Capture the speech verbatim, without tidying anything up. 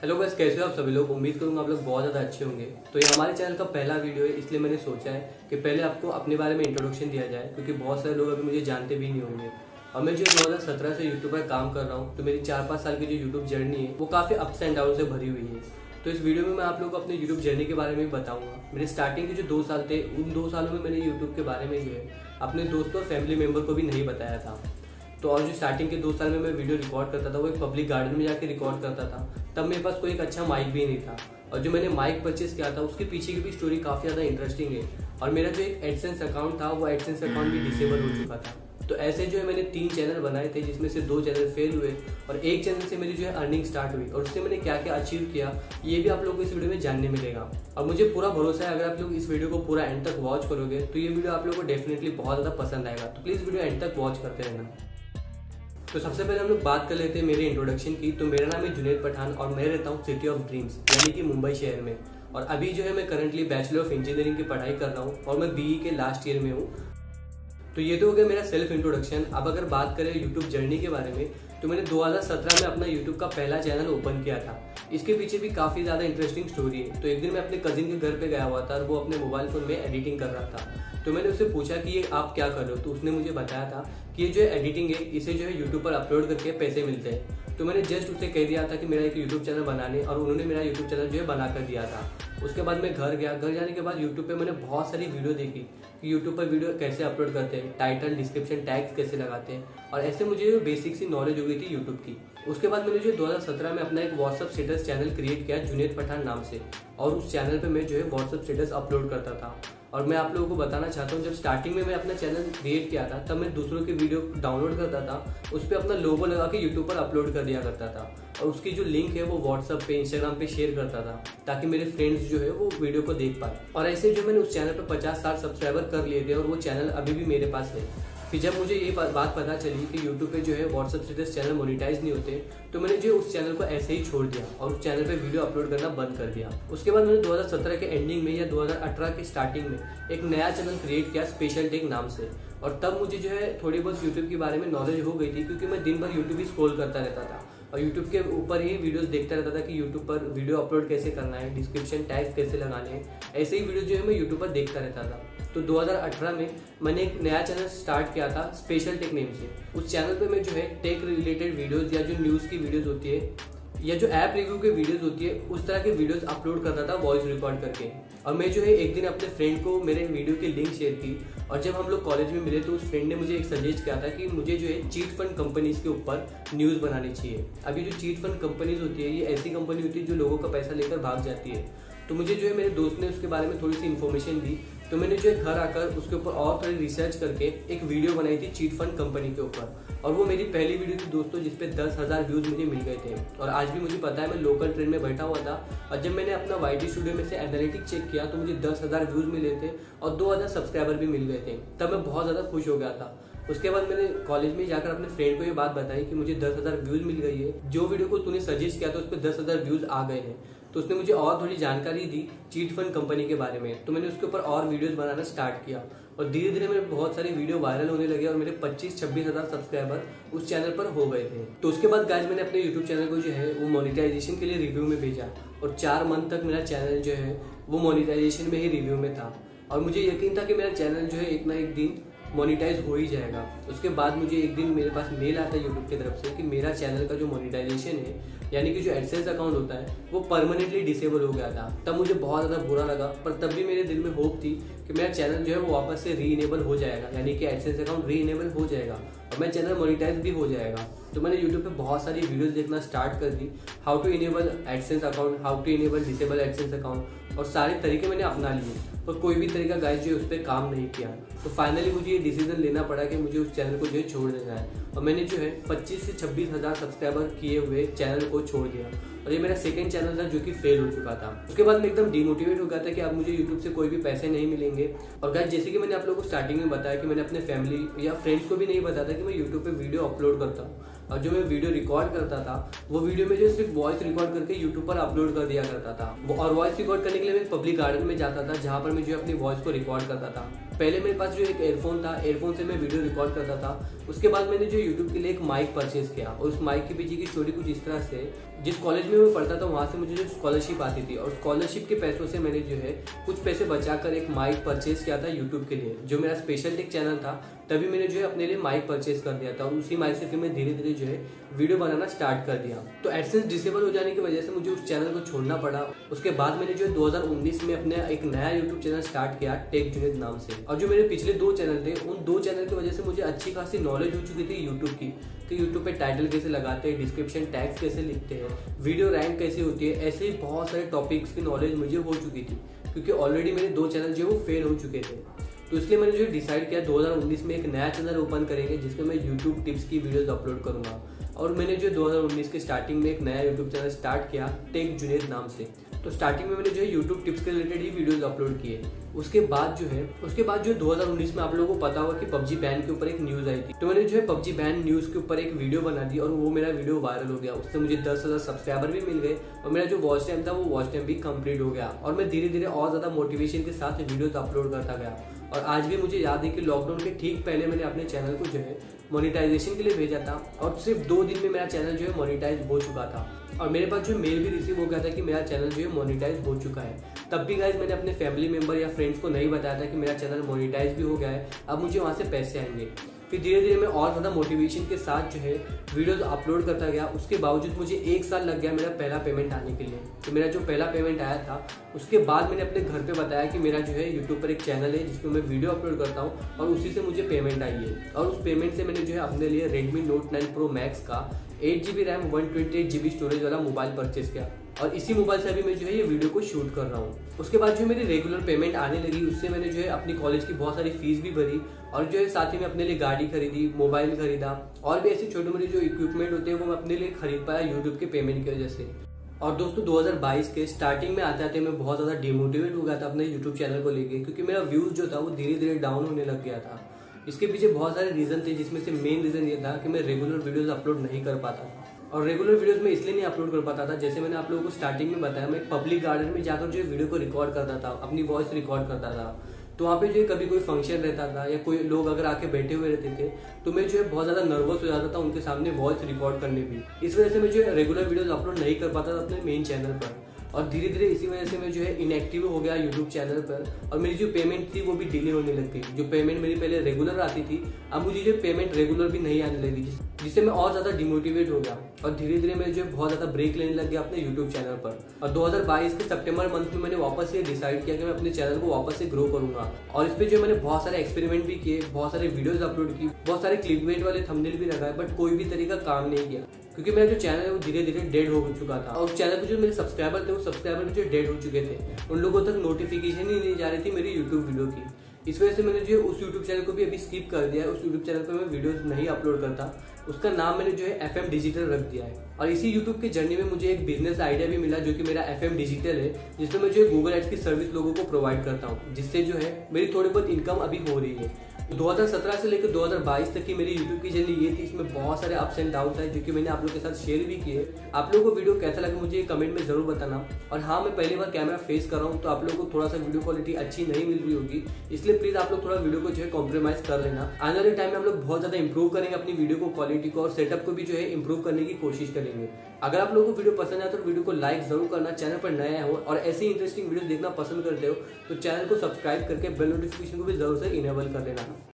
Hello guys, कैसे हो आप सभी लोग। उम्मीद करूंगा आप लोग बहुत ज़्यादा अच्छे होंगे। तो ये हमारे चैनल का पहला वीडियो है, इसलिए मैंने सोचा है कि पहले आपको अपने बारे में इंट्रोडक्शन दिया जाए, क्योंकि बहुत सारे लोग अभी मुझे जानते भी नहीं होंगे। और मैं जो दो हज़ार सत्रह से यूट्यूब पर काम कर रहा हूँ, तो मेरी चार पाँच साल की जो यूट्यूब जर्नी है वो काफ़ी अप्स एंड डाउन से भरी हुई है। तो इस वीडियो में मैं आप लोगों को अपने यूट्यूब जर्नी के बारे में भी बताऊंगा। मेरे स्टार्टिंग के जो दो साल थे, उन दो सालों में मैंने यूट्यूब के बारे में जो है अपने दोस्तों और फैमिली मेम्बर को भी नहीं बताया था। तो और जो स्टार्टिंग के दो साल में मैं वीडियो रिकॉर्ड करता था वो एक पब्लिक गार्डन में जाके रिकॉर्ड करता था। तब मेरे पास कोई एक अच्छा माइक भी नहीं था, और जो मैंने माइक परचेस किया था उसके पीछे की भी स्टोरी काफ़ी ज़्यादा इंटरेस्टिंग है। और मेरा जो एक एडसेंस अकाउंट था वो एडसेंस अकाउंट भी डिसेबल हो चुका था। तो ऐसे जो है मैंने तीन चैनल बनाए थे, जिसमें से दो चैनल फेल हुए और एक चैनल से मेरी जो है अर्निंग स्टार्ट हुई। और उससे मैंने क्या क्या अचीव किया ये भी आप लोगों को इस वीडियो में जानने मिलेगा। और मुझे पूरा भरोसा है अगर आप लोग इस वीडियो को पूरा एंड तक वॉच करोगे तो ये वीडियो आप लोगों को डेफिनेटली बहुत ज़्यादा पसंद आएगा। तो प्लीज़ वीडियो एंड तक वॉच करते रहना। तो सबसे पहले हम लोग बात कर लेते हैं मेरे इंट्रोडक्शन की। तो मेरा नाम है जुनैद पठान और मैं रहता हूँ सिटी ऑफ ड्रीम्स यानी कि मुंबई शहर में। और अभी जो है मैं करंटली बैचलर ऑफ इंजीनियरिंग की पढ़ाई कर रहा हूँ और मैं बीई के लास्ट ईयर में हूँ। तो ये तो हो गया मेरा सेल्फ इंट्रोडक्शन। अब अगर बात करें यूट्यूब जर्नी के बारे में, तो मैंने दो हज़ार सत्रह में अपना यूट्यूब का पहला चैनल ओपन किया था। इसके पीछे भी काफ़ी ज़्यादा इंटरेस्टिंग स्टोरी है। तो एक दिन मैं अपने कजिन के घर पे गया हुआ था और वो अपने मोबाइल फ़ोन में एडिटिंग कर रहा था। तो मैंने उससे पूछा कि ये आप क्या कर रहे हो। तो उसने मुझे बताया था कि ये जो है एडिटिंग है, इसे जो है यूट्यूब पर अपलोड करके पैसे मिलते हैं। तो मैंने जस्ट उसे कह दिया था कि मेरा एक यूट्यूब चैनल बनाने, और उन्होंने मेरा यूट्यूब चैनल जो है बना कर दिया था। उसके बाद मैं घर गया। घर जाने के बाद यूट्यूब पे मैंने बहुत सारी वीडियो देखी कि यूट्यूब पर वीडियो कैसे अपलोड करते हैं, टाइटल, डिस्क्रिप्शन, टैग्स कैसे लगाते हैं, और ऐसे मुझे बेसिक सी नॉलेज हो गई थी यूट्यूब की। उसके बाद मैंने जो दो हज़ार सत्रह में अपना एक व्हाट्सअप स्टेटस चैनल क्रिएट किया जुनैद पठान नाम से, और उस चैनल पे मैं जो है व्हाट्सअप स्टेटस अपलोड करता था। और मैं आप लोगों को बताना चाहता हूँ, जब स्टार्टिंग में मैं अपना चैनल क्रिएट किया था तब मैं दूसरों की वीडियो डाउनलोड करता था, उस पर अपना लोगो लगा के यूट्यूब पर अपलोड कर दिया करता था, और उसकी जो लिंक है वो व्हाट्सअप पे, इंस्टाग्राम पे शेयर करता था ताकि मेरे फ्रेंड्स जो है वो वीडियो को देख पाए। और ऐसे जो मैंने उस चैनल पर पचास साठ सब्सक्राइबर कर लिए थे और वो चैनल अभी भी मेरे पास है। फिर जब मुझे ये बात पता चली कि यूट्यूब पे जो है व्हाट्सअप स्टेटस चैनल मोनेटाइज नहीं होते, तो मैंने जो उस चैनल को ऐसे ही छोड़ दिया और उस चैनल पे वीडियो अपलोड करना बंद कर दिया। उसके बाद मैंने दो हज़ार सत्रह के एंडिंग में या दो हज़ार अठारह के स्टार्टिंग में एक नया चैनल क्रिएट किया स्पेशल टेक नाम से। और तब मुझे जो है थोड़ी बहुत यूट्यूब के बारे में नॉलेज हो गई थी, क्योंकि मैं दिन भर यूट्यूब ही स्क्रॉल करता रहता था और यूट्यूब के ऊपर ही वीडियोस देखता रहता था कि यूट्यूब पर वीडियो अपलोड कैसे करना है, डिस्क्रिप्शन टैग्स कैसे लगाने हैं। ऐसे ही वीडियो जो है मैं यूट्यूब पर देखता रहता था। तो दो हज़ार अठारह में मैंने एक नया चैनल स्टार्ट किया था स्पेशल टेक नेम से। उस चैनल पे मैं जो है टेक रिलेटेड वीडियोस या जो न्यूज़ की वीडियोस होती है या जो ऐप रिव्यू के वीडियोस होती है उस तरह के वीडियोस अपलोड करता था वॉइस रिकॉर्ड करके। और मैं जो है एक दिन अपने फ्रेंड को मेरे वीडियो की लिंक शेयर की, और जब हम लोग कॉलेज में मिले तो उस फ्रेंड ने मुझे एक सजेस्ट किया था कि मुझे जो है चीट फंड कंपनीज के ऊपर न्यूज़ बनानी चाहिए। अभी जो चीट फंड कंपनीज होती है ये ऐसी कंपनी होती है जो लोगों का पैसा लेकर भाग जाती है। तो मुझे जो है मेरे दोस्त ने उसके बारे में थोड़ी सी इन्फॉर्मेशन दी, तो मैंने जो है घर आकर उसके ऊपर और थोड़ी रिसर्च करके एक वीडियो बनाई थी चीट फंड कंपनी के ऊपर। और वो मेरी पहली वीडियो थी दोस्तों, जिसपे दस हज़ार व्यूज़ मुझे मिल गए थे। और आज भी मुझे पता है मैं लोकल ट्रेन में बैठा हुआ था, और जब मैंने अपना वाईटी स्टूडियो में से एनालिटिक्स चेक किया तो मुझे दस हज़ार व्यूज़ मिले थे और दो हज़ार सब्सक्राइबर भी मिल गए थे। तब मैं बहुत ज़्यादा खुश हो गया था। उसके बाद मैंने कॉलेज में जाकर अपने फ्रेंड को ये बात बताई कि मुझे दस हज़ार व्यूज़ मिल गई है, जो वीडियो को तूने सजेस्ट किया था उस पर दस हज़ार व्यूज़ आ गए हैं। तो उसने मुझे और थोड़ी जानकारी दी चीट फंड कंपनी के बारे में। तो मैंने उसके ऊपर और वीडियोस बनाना स्टार्ट किया, और धीरे धीरे मेरे बहुत सारे वीडियो वायरल होने लगे और मेरे पच्चीस छब्बीस हज़ार सब्सक्राइबर उस चैनल पर हो गए थे। तो उसके बाद गाइस मैंने अपने यूट्यूब चैनल को जो है वो मोनेटाइजेशन के लिए रिव्यू में भेजा, और चार मंथ तक मेरा चैनल जो है वो मोनेटाइजेशन में ही रिव्यू में था। और मुझे यकीन था कि मेरा चैनल जो है एक ना एक दिन मोनेटाइज हो ही जाएगा। उसके बाद मुझे एक दिन मेरे पास मेल आता है यूट्यूब की तरफ से कि मेरा चैनल का जो मोनेटाइजेशन है यानी कि जो एडसेंस अकाउंट होता है वो परमानेंटली डिसेबल हो गया था। तब मुझे बहुत ज़्यादा बुरा लगा, पर तब भी मेरे दिल में होप थी कि मेरा चैनल जो है वो वापस से री इनेबल हो जाएगा, यानी कि एडसेंस अकाउंट री इनेबल हो जाएगा और मेरा चैनल मोनेटाइज भी हो जाएगा। तो मैंने यूट्यूब पे बहुत सारी वीडियोस देखना स्टार्ट कर दी, how to enable AdSense account, how to enable disable AdSense account, और सारे तरीके मैंने अपना लिए, पर कोई भी तरीका गाइस जो है उस पर काम नहीं किया। तो फाइनली मुझे ये डिसीजन लेना पड़ा कि मुझे उस चैनल को जो है छोड़ देना है, और मैंने जो है पच्चीस से छब्बीस हज़ार सब्सक्राइबर किए हुए चैनल को छोड़ दिया। और ये मेरा सेकंड चैनल था जो कि फेल हो चुका था। उसके बाद मैं एकदम डिमोटिवेट हो गया था कि अब मुझे यूट्यूब से कोई भी पैसे नहीं मिलेंगे। और गाइस जैसे कि मैंने आप लोगों को स्टार्टिंग में बताया कि मैंने अपने फैमिली या फ्रेंड्स को भी नहीं बताया था कि मैं यूट्यूब पे वीडियो अपलोड करता हूँ, और जो मैं वीडियो रिकॉर्ड करता था वो वीडियो में जो सिर्फ वॉइस रिकॉर्ड करके यूट्यूब पर अपलोड कर दिया करता था। और वॉइस रिकॉर्ड करने के लिए मैं पब्लिक गार्डन में जाता था, जहाँ पर मैं जो अपनी वॉइस को रिकॉर्ड करता था। पहले मेरे पास जो एक एयरफोन था, एयरफोन से मैं वीडियो रिकॉर्ड करता था। उसके बाद मैंने जो यूट्यूब के लिए एक माइक परचेज किया और उस माइक के पीछे की स्टोरी कुछ इस तरह से, जिस कॉलेज में मैं पढ़ता था वहाँ से मुझे जो स्कॉलरशिप आती थी और स्कॉलरशिप के पैसों से मैंने जो है कुछ पैसे बचाकर एक माइक परचेज किया था यूट्यूब के लिए, जो मेरा स्पेशल टेक चैनल था। तभी मैंने जो है अपने लिए माइक परचेज कर दिया था और उसी माइक से फिर मैं धीरे धीरे जो है वीडियो बनाना स्टार्ट कर दिया। तो एडसेंस डिसेबल हो जाने की वजह से मुझे उस चैनल को छोड़ना पड़ा। उसके बाद मैंने जो है दो हज़ार उन्नीस में अपने एक नया यूट्यूब चैनल स्टार्ट किया टेक जुनेद नाम से। और जो मेरे पिछले दो चैनल थे, उन दो चैनल की वजह से मुझे अच्छी खासी नॉलेज हो चुकी थी यूट्यूब की, कि यूट्यूब पे टाइटल कैसे लगाते हैं, डिस्क्रिप्शन टैग्स कैसे लिखते हैं, वीडियो रैंक कैसे होती है, ऐसे ही बहुत सारे टॉपिक्स की नॉलेज मुझे हो चुकी थी, क्योंकि ऑलरेडी मेरे दो चैनल जो वो फेल हो चुके थे। तो इसलिए मैंने जो डिसाइड किया दो हज़ार उन्नीस में एक नया चैनल ओपन करेंगे जिसमें मैं यूट्यूब टिप्स की वीडियोस अपलोड करूंगा। और मैंने जो दो हज़ार उन्नीस के स्टार्टिंग में एक नया यूट्यूब चैनल स्टार्ट किया टेक जुनेद नाम से। तो स्टार्टिंग में मैंने जो है यूट्यूब टिप्स के रिलेटेड ही वीडियोस अपलोड किए। उसके बाद जो है उसके बाद जो दो हज़ार उन्नीस में आप लोगों को पता होगा कि पबजी बैन के ऊपर एक न्यूज़ आई थी। तो मैंने जो है पबजी बैन न्यूज़ के ऊपर एक वीडियो बना दी और वो मेरा वीडियो वायरल हो गया। उससे मुझे दस हज़ार सब्सक्राइबर भी मिल गए और मेरा जो वॉच टाइम था वो वॉच टाइम भी कंप्लीट हो गया। और मैं धीरे धीरे और ज़्यादा मोटिवेशन के साथ वीडियोज अपलोड करता गया। और आज भी मुझे याद है कि लॉकडाउन के ठीक पहले मैंने अपने चैनल को जो है मोनेटाइजेशन के लिए भेजा था और सिर्फ दो दिन में मेरा चैनल जो है मोनेटाइज हो चुका था। और मेरे पास जो मेल भी रिसीव हो गया था कि मेरा चैनल जो है मोनेटाइज हो चुका है। तब भी गाइज मैंने अपने फैमिली मेंबर या फ्रेंड्स को नहीं बताया था कि मेरा चैनल मोनेटाइज भी हो गया है, अब मुझे वहाँ से पैसे आएंगे। फिर धीरे धीरे मैं और ज़्यादा मोटिवेशन के साथ जो है वीडियोस अपलोड करता गया। उसके बावजूद मुझे एक साल लग गया मेरा पहला पेमेंट आने के लिए। तो मेरा जो पहला पेमेंट आया था उसके बाद मैंने अपने घर पे बताया कि मेरा जो है यूट्यूब पर एक चैनल है जिसमें मैं वीडियो अपलोड करता हूँ और उसी से मुझे पेमेंट आई है। और उस पेमेंट से मैंने जो है अपने लिए Redmi Note nine Pro Max का eight G B RAM one twenty eight G B storage वाला मोबाइल परचेज किया और इसी मोबाइल से अभी मैं जो है ये वीडियो को शूट कर रहा हूँ। उसके बाद जो मेरी रेगुलर पेमेंट आने लगी, उससे मैंने जो है अपनी कॉलेज की बहुत सारी फीस भी भरी और जो है साथ ही में अपने लिए गाड़ी खरीदी, मोबाइल खरीदा और भी ऐसे छोटे मोटे जो इक्विपमेंट होते हैं वो मैं अपने लिए खरीद पाया यूट्यूब के पेमेंट की वजह से। और दोस्तों दो हज़ार बाईस के स्टार्टिंग में आते आते मैं बहुत ज़्यादा डिमोटिवेट हो गया था अपने यूट्यूब चैनल को लेके, क्योंकि मेरा व्यूज़ जो था वो धीरे धीरे डाउन होने लग गया था। इसके पीछे बहुत सारे रीज़न थे, जिसमें से मेन रीज़न ये था कि मैं रेगुलर वीडियोस अपलोड नहीं कर पाता था। और रेगुलर वीडियोस में इसलिए नहीं अपलोड कर पाता था, जैसे मैंने आप लोगों को स्टार्टिंग में बताया, मैं पब्लिक गार्डन में जाकर जो वीडियो को रिकॉर्ड करता था, अपनी वॉइस रिकॉर्ड करता था। तो वहाँ पे जो है कभी कोई फंक्शन रहता था या कोई लोग अगर आके बैठे हुए रहते थे तो मैं जो है बहुत ज़्यादा नर्वस हो जाता था उनके सामने वॉइस रिकॉर्ड करने भी। इस वजह से मैं जो है रेगुलर वीडियोस अपलोड नहीं कर पाता था अपने मेन चैनल पर। और धीरे धीरे इसी वजह से मैं जो है इनएक्टिव हो गया यूट्यूब चैनल पर और मेरी जो पेमेंट थी वो भी डिले होने लगती। जो पेमेंट मेरी पहले रेगुलर आती थी, अब मुझे जो पेमेंट रेगुलर भी नहीं आने लगी, जिससे मैं और ज़्यादा डिमोटिवेट हो गया और धीरे धीरे मैं जो है बहुत ज़्यादा ब्रेक लेने लग गया अपने यूट्यूब चैनल पर। और दो हज़ार बाईस के सितंबर मंथ में मैंने वापस ये डिसाइड किया कि मैं अपने चैनल को वापस से ग्रो करूँगा। और इस पर जो मैंने बहुत सारे एक्सपेरिमेंट भी किए, बहुत सारे वीडियोज अपलोड की, बहुत सारे क्लिकबेट वाले थंबनेल भी लगाए, बट कोई भी तरीका काम नहीं किया, क्योंकि मेरा जो चैनल है वो धीरे धीरे डेड हो चुका था। और उस चैनल पे जो मेरे सब्सक्राइबर थे वो सब्सक्राइबर भी जो डेड हो चुके थे, उन लोगों तक नोटिफिकेशन ही नहीं जा रही थी मेरी यूट्यूब वीडियो की। इस वजह से मैंने जो है उस यूट्यूब चैनल को भी अभी स्किप कर दिया है। उस यूट्यूब चैनल पर मैं वीडियोस नहीं अपलोड करता, उसका नाम मैंने जो है एफ एम डिजिटल रख दिया है। और इसी यूट्यूब की जर्नी में मुझे एक बिजनेस आइडिया भी मिला, जो कि मेरा एफ एम डिजिटल है, जिसमें मैं जो है गूगल एड्स की सर्विस लोगों को प्रोवाइड करता हूँ, जिससे जो है मेरी थोड़ी बहुत इनकम अभी हो रही है। दो हज़ार सत्रह से लेकर दो हज़ार बाईस तक की मेरी यूट्यूब की जर्नी ये थी। इसमें बहुत सारे अप्स एंड डाउन्स आए, जो कि मैंने आप लोगों के साथ शेयर भी किए। आप लोगों को वीडियो कैसा लगा मुझे कमेंट में जरूर बताना। और हाँ, मैं पहली बार कैमरा फेस कर रहा हूँ, तो आप लोगों को थोड़ा सा वीडियो क्वालिटी अच्छी नहीं मिल रही होगी, इसलिए प्लीज आप लोग थोड़ा वीडियो को जो है कॉम्प्रोमाइज कर लेना। आने वाले टाइम में हम लोग बहुत ज्यादा इंप्रूव करेंगे अपनी वीडियो को, क्वालिटी को और सेटअप को भी जो है इंप्रूव करने की कोशिश करेंगे। अगर आप लोगों को वीडियो पसंद आए तो वीडियो को लाइक जरूर करना। चैनल पर नए हो और ऐसी इंटरेस्टिंग वीडियो देखना पसंद करते हो तो चैनल को सब्सक्राइब करके बेल नोटिफिकेशन को भी जरूर से इनेबल कर लेना।